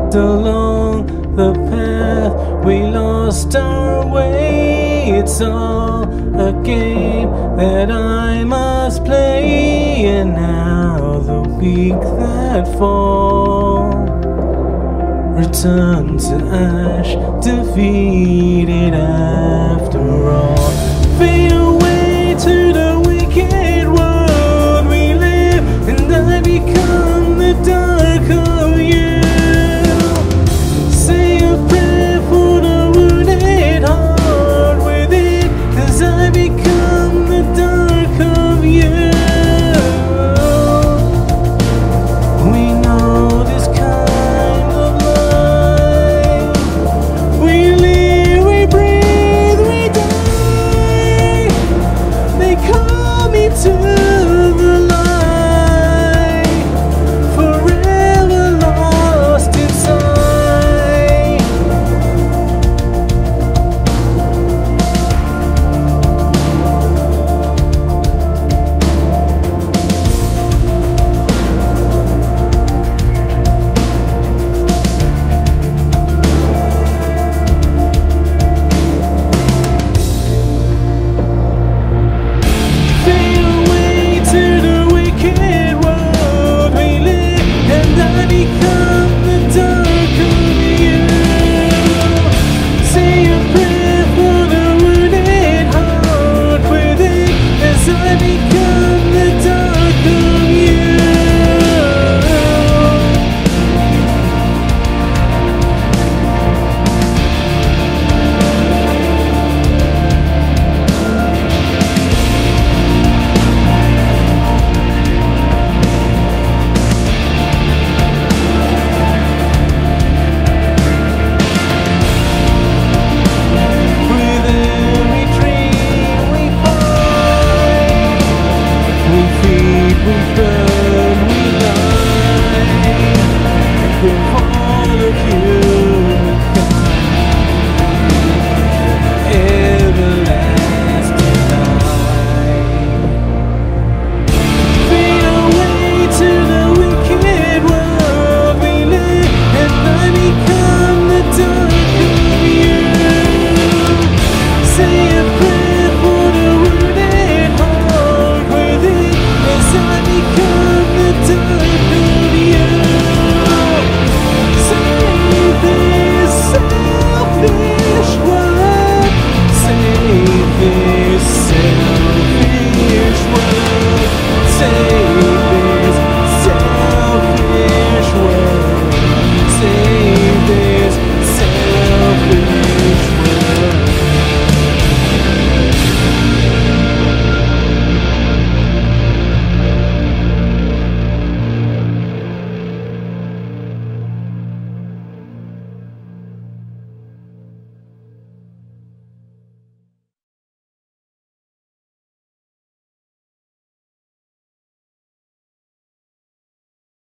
along the path, we lost our way. It's all a game that I must play, and now the weak that fall return to ash, defeated after all. Fade away to the wicked world we live, and I become the dark of you. Say a prayer for the wounded heart within, 'cause I become the dark of you. We know this kind of life. We live, we breathe, we die. They call me to the light, forever lost inside. Fade away to the wicked world we live, and I become